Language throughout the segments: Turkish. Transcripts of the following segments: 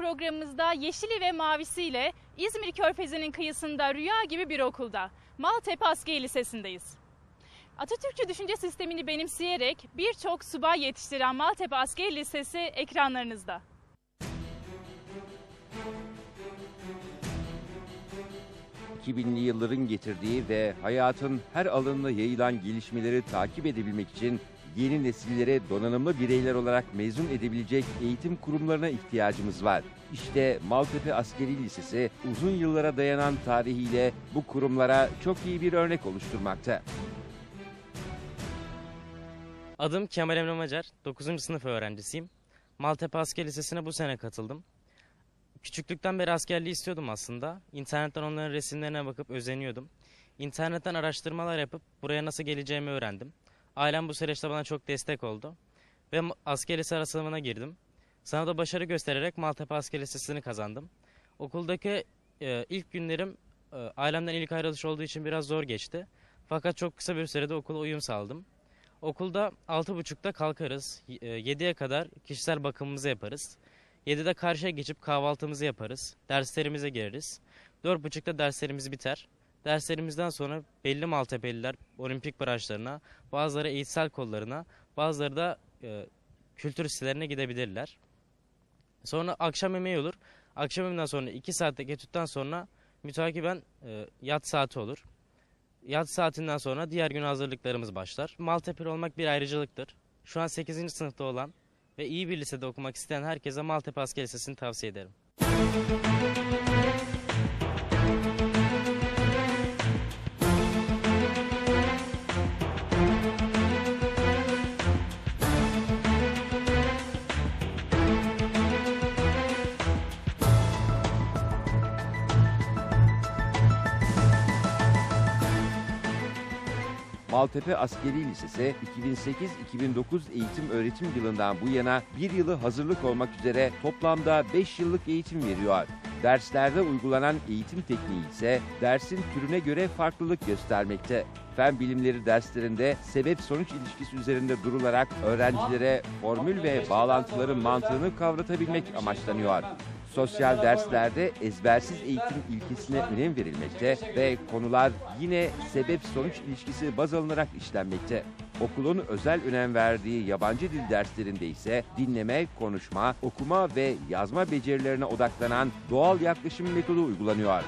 programımızda yeşili ve mavisiyle İzmir Körfezi'nin kıyısında rüya gibi bir okulda, Maltepe Askeri Lisesi'ndeyiz. Atatürkçü düşünce sistemini benimseyerek birçok subay yetiştiren Maltepe Askeri Lisesi ekranlarınızda. ...2000'li yılların getirdiği ve hayatın her alanına yayılan gelişmeleri takip edebilmek için yeni nesillere donanımlı bireyler olarak mezun edebilecek eğitim kurumlarına ihtiyacımız var. İşte Maltepe Askeri Lisesi uzun yıllara dayanan tarihiyle bu kurumlara çok iyi bir örnek oluşturmakta. Adım Kemal Emre Macar, 9. sınıf öğrencisiyim. Maltepe Askeri Lisesi'ne bu sene katıldım. Küçüklükten beri askerliği istiyordum aslında. İnternetten onların resimlerine bakıp özeniyordum. İnternetten araştırmalar yapıp buraya nasıl geleceğimi öğrendim. Ailem bu süreçte bana çok destek oldu. Ve asker lise arasılığına girdim. Sınavda başarı göstererek Maltepe Askeri Lisesi'ni kazandım. Okuldaki ilk günlerim ailemden ilk ayrılış olduğu için biraz zor geçti. Fakat çok kısa bir sürede okula uyum sağladım. Okulda 6.30'da kalkarız. 7'ye kadar kişisel bakımımızı yaparız. 7'de karşıya geçip kahvaltımızı yaparız. Derslerimize gireriz. 4.30'da derslerimiz biter. Derslerimizden sonra belli Maltepeliler olimpik branşlarına, bazıları eğitsel kollarına, bazıları da kültür sitelerine gidebilirler. Sonra akşam yemeği olur. Akşam yemeğinden sonra 2 saatlik etütten sonra mütakiben yat saati olur. Yat saatinden sonra diğer gün hazırlıklarımız başlar. Maltepeli olmak bir ayrıcalıktır. Şu an 8. sınıfta olan ve iyi bir lisede okumak isteyen herkese Maltepe Askeri Lisesi'ni tavsiye ederim. Maltepe Askeri Lisesi 2008-2009 eğitim öğretim yılından bu yana bir yılı hazırlık olmak üzere toplamda 5 yıllık eğitim veriyor. Derslerde uygulanan eğitim tekniği ise dersin türüne göre farklılık göstermekte. Fen bilimleri derslerinde sebep-sonuç ilişkisi üzerinde durularak öğrencilere formül ve bağlantıların mantığını kavratabilmek amaçlanıyor. Sosyal derslerde ezbersiz eğitim ilkesine önem verilmekte ve konular yine sebep-sonuç ilişkisi baz alınarak işlenmekte. Okulun özel önem verdiği yabancı dil derslerinde ise dinleme, konuşma, okuma ve yazma becerilerine odaklanan doğal yaklaşım metodu uygulanıyor.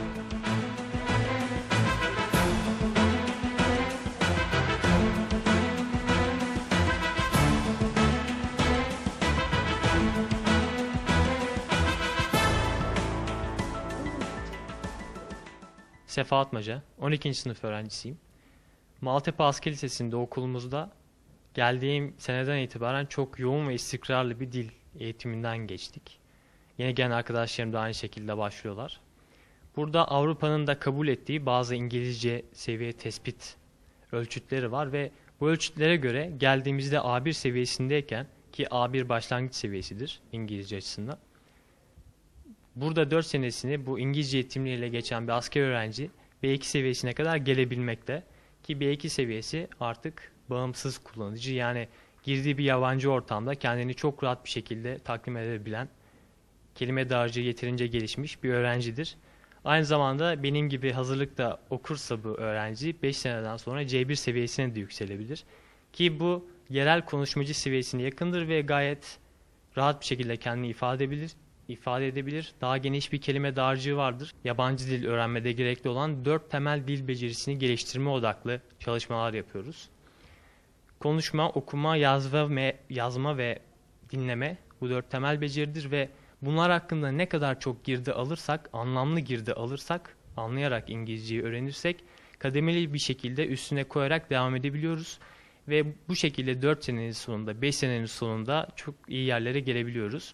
Sefa Atmaca, 12. sınıf öğrencisiyim. Maltepe Askeri Lisesi'nde okulumuzda geldiğim seneden itibaren çok yoğun ve istikrarlı bir dil eğitiminden geçtik. Yeni gelen arkadaşlarım da aynı şekilde başlıyorlar. Burada Avrupa'nın da kabul ettiği bazı İngilizce seviye tespit ölçütleri var ve bu ölçütlere göre geldiğimizde A1 seviyesindeyken, ki A1 başlangıç seviyesidir İngilizce açısından, burada 4 senesini bu İngilizce eğitimleriyle geçen bir asker öğrenci B2 seviyesine kadar gelebilmekte. Ki B2 seviyesi artık bağımsız kullanıcı, yani girdiği bir yabancı ortamda kendini çok rahat bir şekilde takdim edebilen, kelime dağarcığı yeterince gelişmiş bir öğrencidir. Aynı zamanda benim gibi hazırlıkta okursa bu öğrenci 5 seneden sonra C1 seviyesine de yükselebilir. Ki bu yerel konuşmacı seviyesine yakındır ve gayet rahat bir şekilde kendini ifade edebilir. Daha geniş bir kelime dağarcığı vardır. Yabancı dil öğrenmede gerekli olan 4 temel dil becerisini geliştirme odaklı çalışmalar yapıyoruz. Konuşma, okuma, yazma ve dinleme bu 4 temel beceridir ve bunlar hakkında ne kadar çok girdi alırsak, anlamlı girdi alırsak, anlayarak İngilizceyi öğrenirsek kademeli bir şekilde üstüne koyarak devam edebiliyoruz. Ve bu şekilde 4 senenin sonunda, 5 senenin sonunda çok iyi yerlere gelebiliyoruz.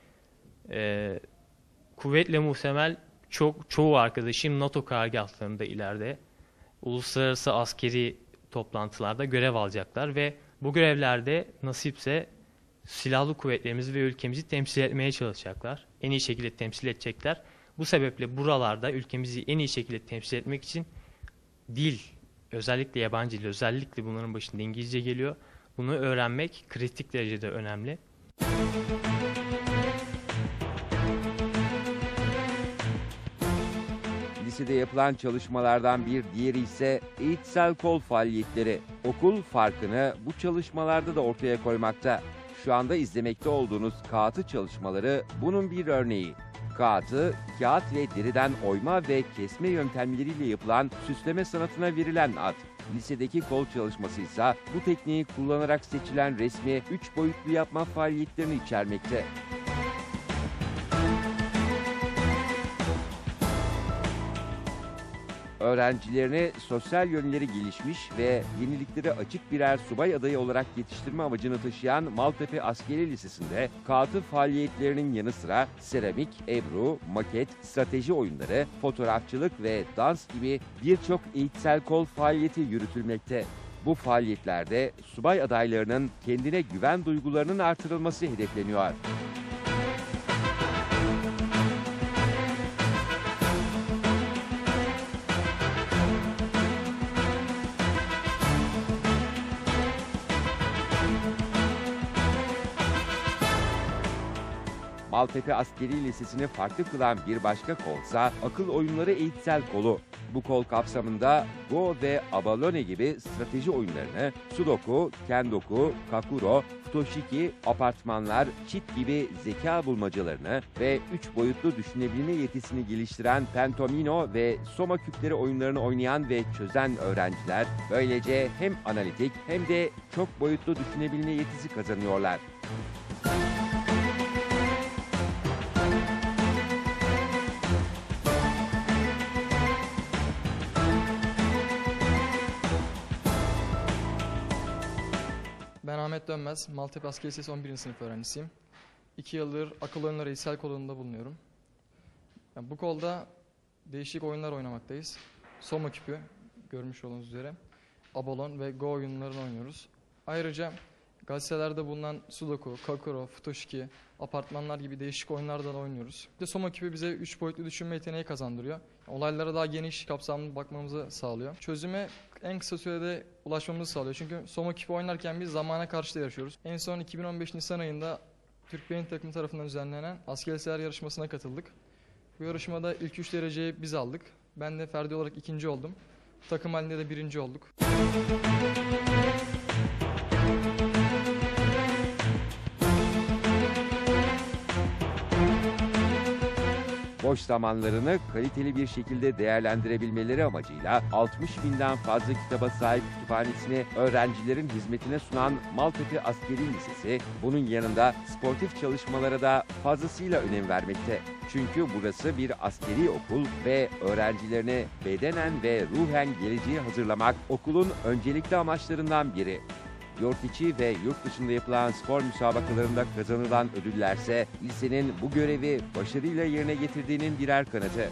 Kuvvetle muhtemel çoğu arkadaşım NATO karargahlarında ileride uluslararası askeri toplantılarda görev alacaklar ve bu görevlerde nasipse silahlı kuvvetlerimizi ve ülkemizi temsil etmeye çalışacaklar. En iyi şekilde temsil edecekler. Bu sebeple buralarda ülkemizi en iyi şekilde temsil etmek için dil, özellikle yabancı dil, özellikle bunların başında İngilizce geliyor. Bunu öğrenmek kritik derecede önemli. lisede yapılan çalışmalardan bir diğeri ise eğitsel kol faaliyetleri. Okul farkını bu çalışmalarda da ortaya koymakta. Şu anda izlemekte olduğunuz kağıtı çalışmaları bunun bir örneği. Kağıtı, kağıt ve deriden oyma ve kesme yöntemleriyle yapılan süsleme sanatına verilen ad. Lisedeki kol çalışması ise bu tekniği kullanarak seçilen resmi 3 boyutlu yapma faaliyetlerini içermekte. Öğrencilerini sosyal yönleri gelişmiş ve yeniliklere açık birer subay adayı olarak yetiştirme amacını taşıyan Maltepe Askeri Lisesi'nde kağıtı faaliyetlerinin yanı sıra seramik, ebru, maket, strateji oyunları, fotoğrafçılık ve dans gibi birçok eğitsel kol faaliyeti yürütülmekte. Bu faaliyetlerde subay adaylarının kendine güven duygularının artırılması hedefleniyor. Maltepe Askeri Lisesi'ni farklı kılan bir başka kolsa akıl oyunları eğitsel kolu. Bu kol kapsamında Go ve Abalone gibi strateji oyunlarını, Sudoku, Kendoku, Kakuro, Futoshiki, apartmanlar, çit gibi zeka bulmacalarını ve 3 boyutlu düşünebilme yetisini geliştiren Pentomino ve Soma küpleri oyunlarını oynayan ve çözen öğrenciler böylece hem analitik hem de çok boyutlu düşünebilme yetisi kazanıyorlar. Ben Ahmet Dönmez, Maltepe Askeri Lisesi 11. sınıf öğrencisiyim. 2 yıldır akıl oyunları eğitsel kolunda bulunuyorum. Bu kolda değişik oyunlar oynamaktayız. Soma küpü, görmüş olduğunuz üzere, Abalon ve Go oyunlarını oynuyoruz. Ayrıca gazetelerde bulunan Sudoku, Kakuro, Futoshiki, apartmanlar gibi değişik oyunlardan oynuyoruz. Soma küpü bize 3 boyutlu düşünme yeteneği kazandırıyor. Olaylara daha geniş, kapsamlı bakmamızı sağlıyor. Çözüme en kısa sürede ulaşmamızı sağlıyor. Çünkü Soma küpü oynarken biz zamana karşı da yarışıyoruz. En son 2015 Nisan ayında Türk Beyin takımı tarafından düzenlenen askeri liseler yarışmasına katıldık. Bu yarışmada ilk 3 dereceyi biz aldık. Ben de ferdi olarak 2. oldum. Takım halinde de 1. olduk. Boş zamanlarını kaliteli bir şekilde değerlendirebilmeleri amacıyla 60.000'den fazla kitaba sahip kütüphanesini öğrencilerin hizmetine sunan Maltepe Askeri Lisesi, bunun yanında sportif çalışmalara da fazlasıyla önem vermekte. Çünkü burası bir askeri okul ve öğrencilerini bedenen ve ruhen geleceğe hazırlamak okulun öncelikli amaçlarından biri. Yurt içi ve yurt dışında yapılan spor müsabakalarında kazanılan ödüllerse lisenin bu görevi başarıyla yerine getirdiğinin birer kanıtı.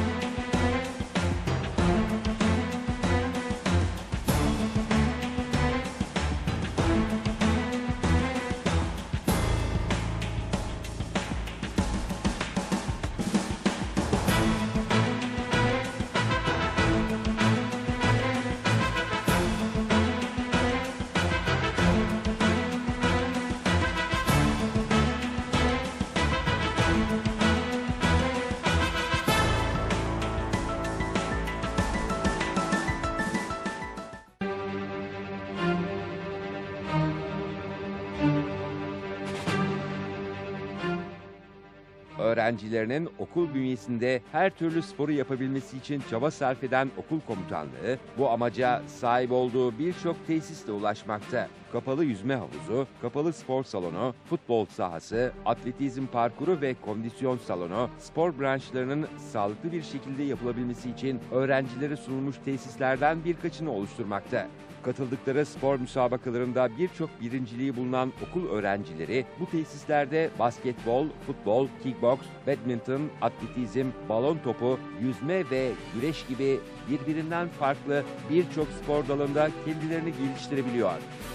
Öğrencilerinin okul bünyesinde her türlü sporu yapabilmesi için çaba sarf eden okul komutanlığı, bu amaca sahip olduğu birçok tesisle ulaşmakta. Kapalı yüzme havuzu, kapalı spor salonu, futbol sahası, atletizm parkuru ve kondisyon salonu, spor branşlarının sağlıklı bir şekilde yapılabilmesi için öğrencilere sunulmuş tesislerden birkaçını oluşturmakta. Katıldıkları spor müsabakalarında birçok birinciliği bulunan okul öğrencileri bu tesislerde basketbol, futbol, kickboks, badminton, atletizm, balon topu, yüzme ve güreş gibi birbirinden farklı birçok spor dalında kendilerini geliştirebiliyor.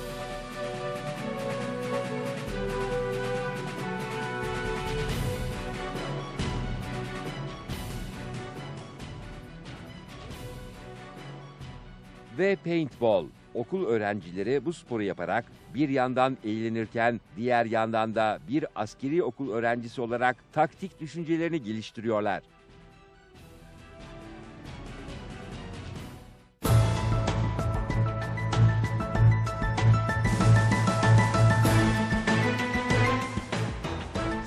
Ve paintball. Okul öğrencileri bu sporu yaparak bir yandan eğlenirken diğer yandan da bir askeri okul öğrencisi olarak taktik düşüncelerini geliştiriyorlar.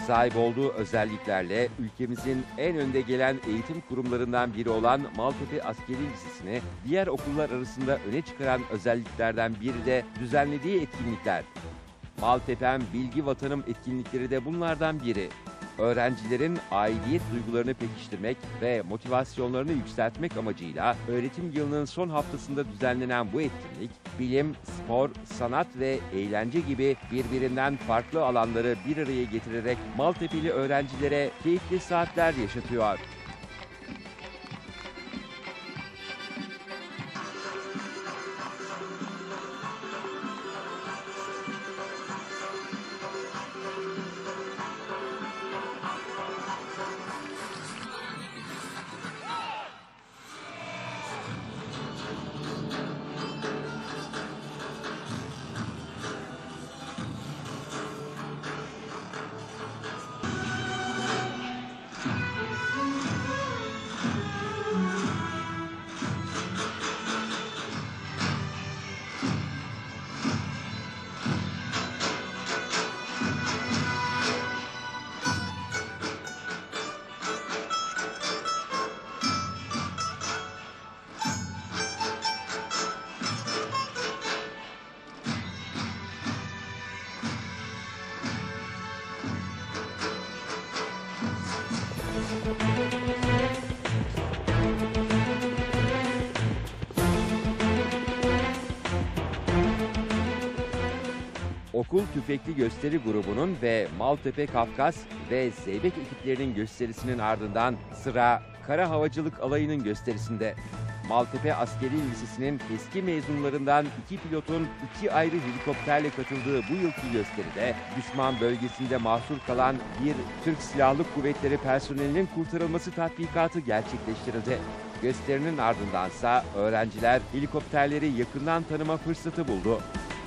Sahip olduğu özelliklerle ülkemizin en önde gelen eğitim kurumlarından biri olan Maltepe Askeri Lisesi'ni diğer okullar arasında öne çıkaran özelliklerden biri de düzenlediği etkinlikler. Maltepe'm Bilgi Vatanım etkinlikleri de bunlardan biri. Öğrencilerin aidiyet duygularını pekiştirmek ve motivasyonlarını yükseltmek amacıyla öğretim yılının son haftasında düzenlenen bu etkinlik, bilim, spor, sanat ve eğlence gibi birbirinden farklı alanları bir araya getirerek Maltepe'li öğrencilere keyifli saatler yaşatıyor. Okul Tüfekli Gösteri grubunun ve Maltepe Kafkas ve Zeybek ekiplerinin gösterisinin ardından sıra Kara Havacılık Alayı'nın gösterisinde. Maltepe Askeri Lisesi'nin eski mezunlarından 2 pilotun 2 ayrı helikopterle katıldığı bu yılki gösteride düşman bölgesinde mahsur kalan bir Türk Silahlı Kuvvetleri personelinin kurtarılması tatbikatı gerçekleştirildi. Gösterinin ardındansa öğrenciler helikopterleri yakından tanıma fırsatı buldu.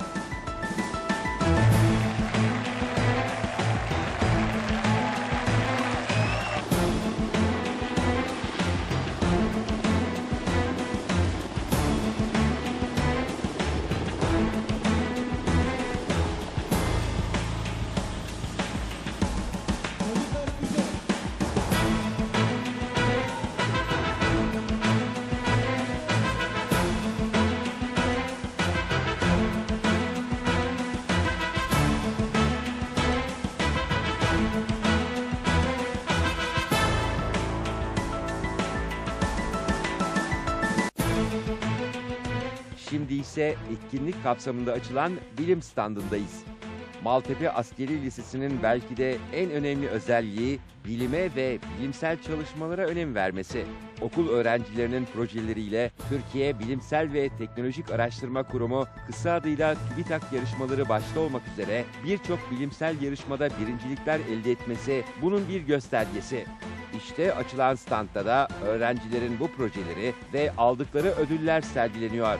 Şimdi ise etkinlik kapsamında açılan bilim standındayız. Maltepe Askeri Lisesi'nin belki de en önemli özelliği bilime ve bilimsel çalışmalara önem vermesi. Okul öğrencilerinin projeleriyle Türkiye Bilimsel ve Teknolojik Araştırma Kurumu, kısa adıyla TÜBİTAK yarışmaları başta olmak üzere birçok bilimsel yarışmada birincilikler elde etmesi bunun bir göstergesi. İşte açılan standta da öğrencilerin bu projeleri ve aldıkları ödüller sergileniyor.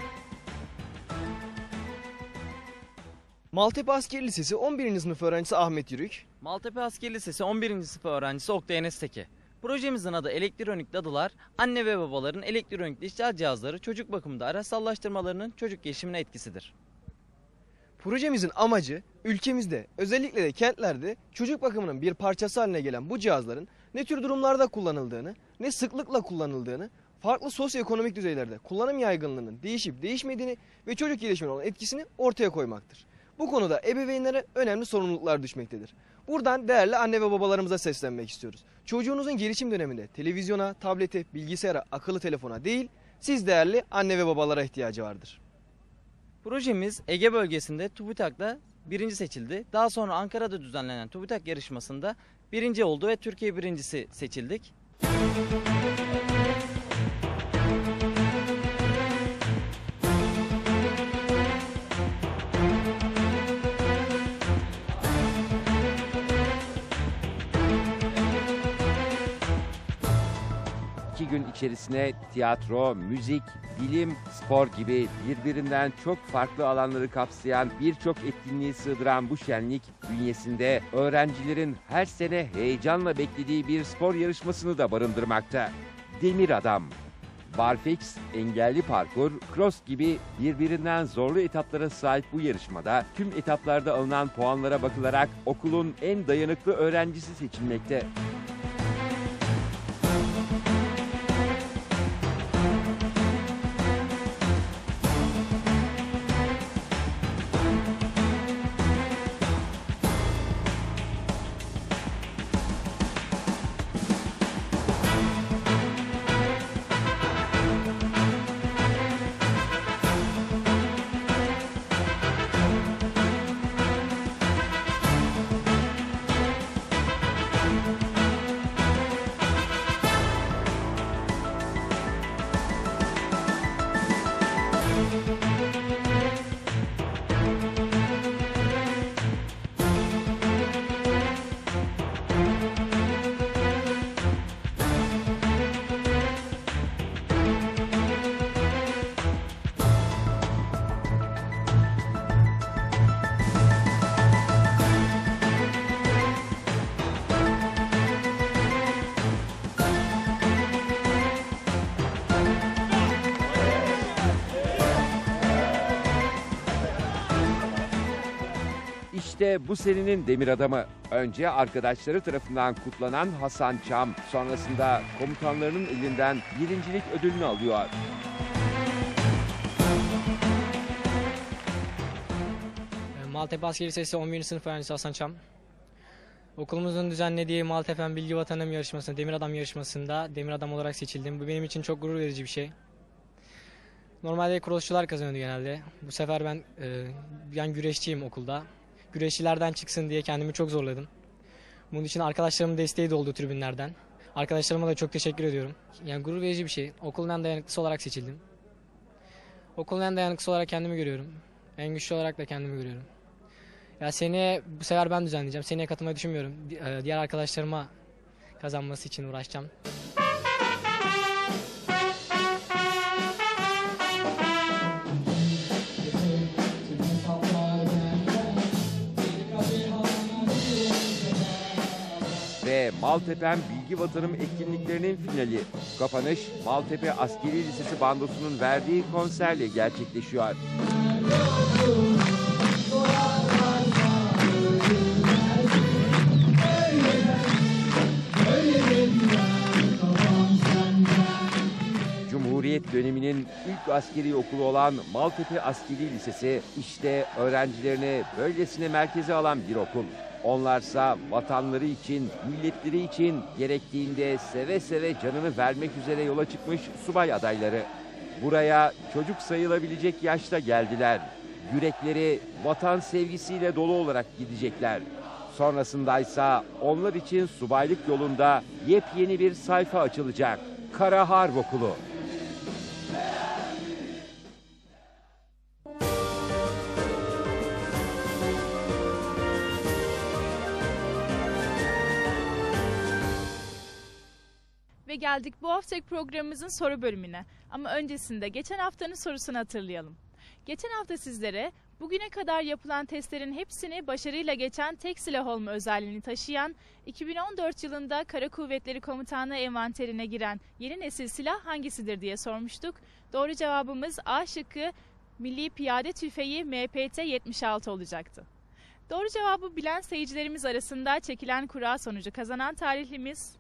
Maltepe Askeri Lisesi 11. sınıf öğrencisi Ahmet Yürük. Maltepe Askeri Lisesi 11. sınıf öğrencisi Oktay Enes Teke. Projemizin adı Elektronik Dadılar, anne ve babaların elektronik dijital cihazları çocuk bakımında araçsallaştırmalarının çocuk gelişimine etkisidir. Projemizin amacı ülkemizde, özellikle de kentlerde çocuk bakımının bir parçası haline gelen bu cihazların ne tür durumlarda kullanıldığını, ne sıklıkla kullanıldığını, farklı sosyoekonomik düzeylerde kullanım yaygınlığının değişip değişmediğini ve çocuk gelişimine olan etkisini ortaya koymaktır. Bu konuda ebeveynlere önemli sorumluluklar düşmektedir. Buradan değerli anne ve babalarımıza seslenmek istiyoruz. Çocuğunuzun gelişim döneminde televizyona, tablete, bilgisayara, akıllı telefona değil, siz değerli anne ve babalara ihtiyacı vardır. Projemiz Ege bölgesinde TÜBİTAK'ta birinci seçildi. Daha sonra Ankara'da düzenlenen TÜBİTAK yarışmasında birinci oldu ve Türkiye birincisi seçildik. 2 gün içerisine tiyatro, müzik, bilim, spor gibi birbirinden çok farklı alanları kapsayan birçok etkinliği sığdıran bu şenlik bünyesinde öğrencilerin her sene heyecanla beklediği bir spor yarışmasını da barındırmakta. Demir Adam. Barfix, engelli parkur, cross gibi birbirinden zorlu etaplara sahip bu yarışmada tüm etaplarda alınan puanlara bakılarak okulun en dayanıklı öğrencisi seçilmekte. İşte bu serinin demir adamı. Önce arkadaşları tarafından kutlanan Hasan Çam, sonrasında komutanlarının elinden birincilik ödülünü alıyor. Maltepe Askeri Lisesi 11. sınıf öğrencisi Hasan Çam. Okulumuzun düzenlediği Maltepe Bilgi Vatanım yarışmasında, Demir Adam yarışmasında Demir Adam olarak seçildim. Bu benim için çok gurur verici bir şey. Normalde crossçular kazanıyordu genelde. Bu sefer ben güreşçiyim okulda. Güreşçilerden çıksın diye kendimi çok zorladım. Bunun için arkadaşlarımın desteği de oldu tribünlerden. Arkadaşlarıma da çok teşekkür ediyorum. Yani gurur verici bir şey. Okulun en dayanıklısı olarak seçildim. Okulun en dayanıklısı olarak kendimi görüyorum. En güçlü olarak da kendimi görüyorum. Ya seneye bu sefer ben düzenleyeceğim. Seneye katılmayı düşünmüyorum. Diğer arkadaşlarıma kazanması için uğraşacağım. Ve Maltepe Bilgi Vatanım etkinliklerinin finali. Kapanış Maltepe Askeri Lisesi bandosunun verdiği konserle gerçekleşiyor. Cumhuriyet döneminin ilk askeri okulu olan Maltepe Askeri Lisesi işte öğrencilerini böylesine merkeze alan bir okul. Onlarsa vatanları için, milletleri için gerektiğinde seve seve canını vermek üzere yola çıkmış subay adayları. Buraya çocuk sayılabilecek yaşta geldiler. Yürekleri vatan sevgisiyle dolu olarak gidecekler. Sonrasındaysa onlar için subaylık yolunda yepyeni bir sayfa açılacak. Kara Harp Okulu. Ve geldik bu haftaki programımızın soru bölümüne. Ama öncesinde geçen haftanın sorusunu hatırlayalım. Geçen hafta sizlere bugüne kadar yapılan testlerin hepsini başarıyla geçen tek silah olma özelliğini taşıyan 2014 yılında Kara Kuvvetleri Komutanlığı envanterine giren yeni nesil silah hangisidir diye sormuştuk. Doğru cevabımız A şıkkı Milli Piyade Tüfeği MPT-76 olacaktı. Doğru cevabı bilen seyircilerimiz arasında çekilen kura sonucu kazanan tarihlimiz...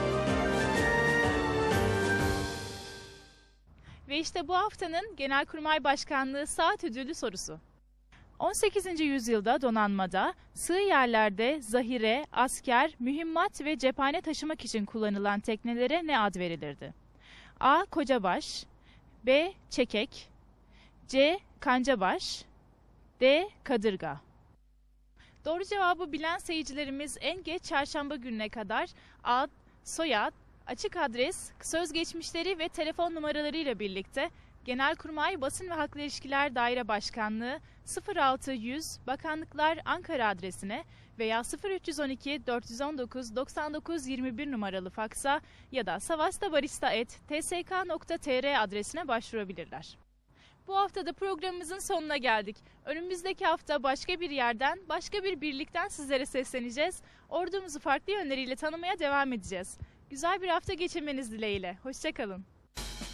Ve işte bu haftanın Genelkurmay Başkanlığı Saat Ödüllü sorusu. 18. yüzyılda donanmada sığ yerlerde zahire, asker, mühimmat ve cephane taşımak için kullanılan teknelere ne ad verilirdi? A. Kocabaş, B. Çekek, C. Kancabaş, D. Kadırga. Doğru cevabı bilen seyircilerimiz en geç çarşamba gününe kadar ad, soyad, açık adres, sözgeçmişleri ve telefon numaralarıyla birlikte Genelkurmay Basın ve Halkla İlişkiler Daire Başkanlığı 0600 Bakanlıklar Ankara adresine veya 0312 419 99 21 numaralı faksa ya da savastabarista@tsk.tr adresine başvurabilirler. Bu hafta da programımızın sonuna geldik. Önümüzdeki hafta başka bir yerden, başka bir birlikten sizlere sesleneceğiz. Ordumuzu farklı yönleriyle tanımaya devam edeceğiz. Güzel bir hafta geçirmeniz dileğiyle. Hoşça kalın.